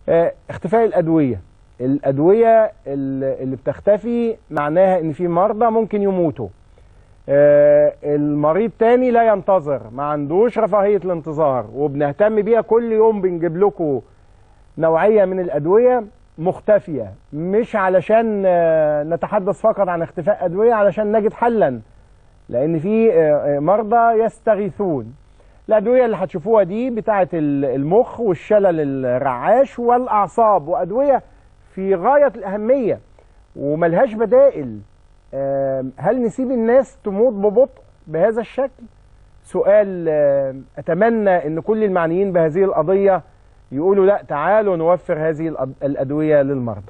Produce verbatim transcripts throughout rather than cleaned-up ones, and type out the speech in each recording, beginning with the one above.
اختفاء الأدوية. الأدوية اللي بتختفي معناها إن في مرضى ممكن يموتوا. المريض تاني لا ينتظر، ما عندوش رفاهية الانتظار، وبنهتم بيها كل يوم. بنجيب لكم نوعية من الأدوية مختفية، مش علشان نتحدث فقط عن اختفاء أدوية، علشان نجد حلا، لأن في مرضى يستغيثون. الأدوية اللي هتشوفوها دي بتاعة المخ والشلل الرعاش والأعصاب، وأدوية في غاية الأهمية وملهاش بدائل. هل نسيب الناس تموت ببطء بهذا الشكل؟ سؤال أتمنى أن كل المعنيين بهذه القضية يقولوا لا، تعالوا نوفر هذه الأدوية للمرضى.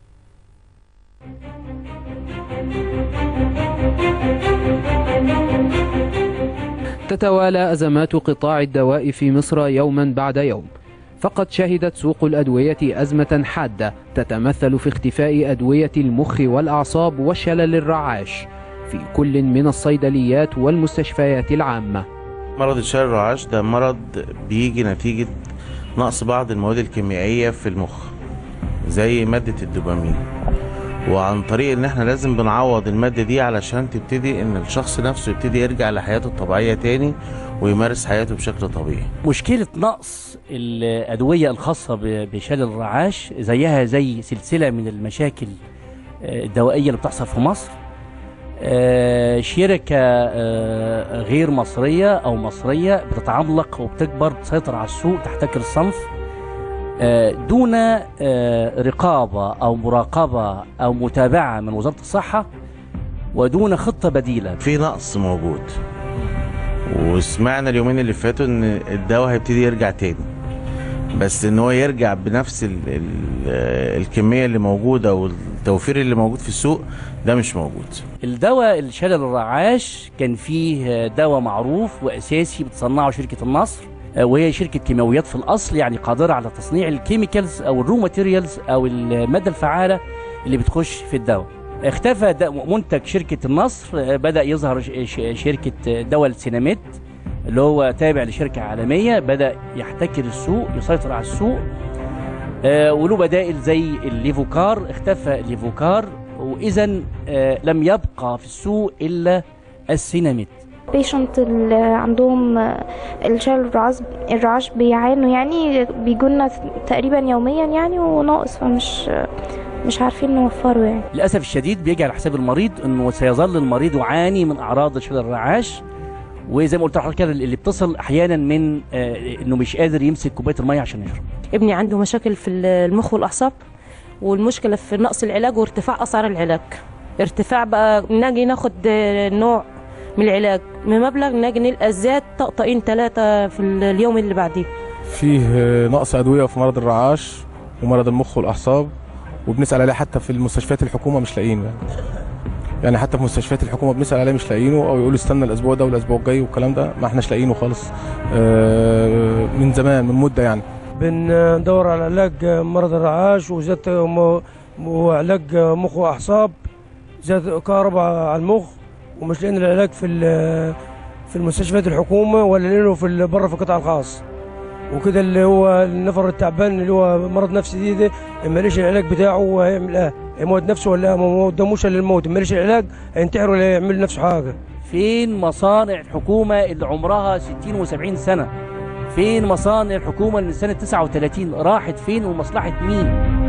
تتوالى أزمات قطاع الدواء في مصر يوما بعد يوم، فقد شهدت سوق الأدوية أزمة حادة تتمثل في اختفاء أدوية المخ والأعصاب والشلل الرعاش في كل من الصيدليات والمستشفيات العامة. مرض الشلل الرعاش ده مرض بيجي نتيجة نقص بعض المواد الكيميائية في المخ زي مادة الدوبامين، وعن طريق ان احنا لازم بنعوض المادة دي علشان تبتدي ان الشخص نفسه يبتدي يرجع لحياته الطبيعية تاني ويمارس حياته بشكل طبيعي. مشكلة نقص الأدوية الخاصة بشلل الرعاش زيها زي سلسلة من المشاكل الدوائية اللي بتحصل في مصر. شركة غير مصرية أو مصرية بتتعملق وبتكبر، بتسيطر على السوق، تحتكر الصنف دون رقابة أو مراقبة أو متابعة من وزارة الصحة، ودون خطة بديلة. في نقص موجود، وسمعنا اليومين اللي فاتوا ان الدواء هيبتدي يرجع تاني، بس ان هو يرجع بنفس ال ال الكمية اللي موجودة والتوفير اللي موجود في السوق ده مش موجود. الدواء الشلل الرعاش كان فيه دواء معروف وأساسي بتصنعه شركة النصر، وهي شركة كيماويات في الأصل، يعني قادرة على تصنيع الكيميكالز أو الرو ماتيريالز أو المادة الفعالة اللي بتخش في الدواء. اختفى منتج شركة النصر، بدأ يظهر شركة دواء السيناميد اللي هو تابع لشركة عالمية، بدأ يحتكر السوق، يسيطر على السوق. آه وله بدائل زي الليفوكار، اختفى الليفوكار، وإذن آه لم يبقى في السوق إلا السيناميد. بيشنت اللي عندهم الشلل الرعاش بيعانوا، يعني بيجونا تقريبا يوميا يعني، وناقص، فمش مش عارفين نوفره يعني. للأسف الشديد بيجي على حساب المريض، انه سيظل المريض يعاني من اعراض شلل الرعاش، وزي ما قلت لحضرتك كده اللي بتصل احيانا من آه انه مش قادر يمسك كوبايه الميه عشان يشرب. ابني عنده مشاكل في المخ والاعصاب، والمشكله في نقص العلاج وارتفاع اسعار العلاج. ارتفاع بقى، نجي ناخد نوع من العلاج من مبلغ، نجي نلقى زاد طقطقين ثلاثه في اليوم اللي بعديه. فيه نقص ادويه في مرض الرعاش ومرض المخ والاعصاب، وبنسال عليه حتى في المستشفيات الحكومه مش لاقيينه يعني. يعني حتى في مستشفيات الحكومه بنسال عليه مش لاقيينه، او يقولوا استنى الاسبوع ده والاسبوع الجاي والكلام ده، ما احناش لاقيينه خالص من زمان، من مده يعني. بندور على علاج مرض الرعاش وزاد وعلاج مخ واعصاب، زاد كهرباء على المخ، ومش لاقيين العلاج في في المستشفيات الحكومه، ولا لاقيينه في بره في القطاع الخاص. وكده اللي هو النفر التعبان اللي هو مرض نفسي دي, دي اما ليش العلاج بتاعه وهيعمل ايه؟ يموت نفسه ولا ما قداموش الا الموت، اما ليش العلاج هينتحر ولا يعمل نفسه حاجه. فين مصانع الحكومه اللي عمرها ستين وسبعين سنه؟ فين مصانع الحكومه اللي من سنه تسعة وثلاثين؟ راحت فين ومصلحه مين؟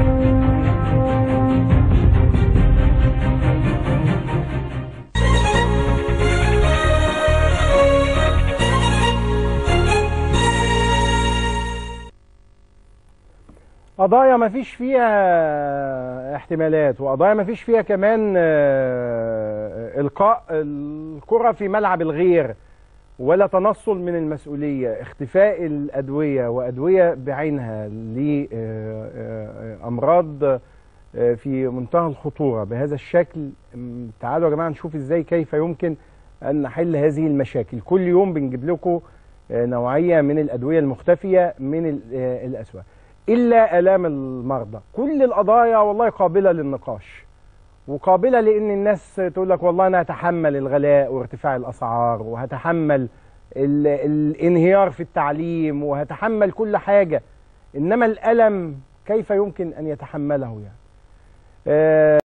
قضايا ما فيش فيها احتمالات، وقضايا ما فيش فيها كمان إلقاء الكرة في ملعب الغير ولا تنصل من المسؤولية. اختفاء الأدوية وأدوية بعينها لأمراض في منتهى الخطورة بهذا الشكل. تعالوا يا جماعة نشوف ازاي كيف يمكن أن نحل هذه المشاكل. كل يوم بنجيب لكم نوعية من الأدوية المختفية من الأسواق، إلا آلام المرضى. كل القضايا والله قابلة للنقاش، وقابلة لأن الناس تقول لك والله أنا هتحمل الغلاء وارتفاع الأسعار، وهتحمل ال الانهيار في التعليم، وهتحمل كل حاجة. انما الالم كيف يمكن ان يتحمله يعني. آه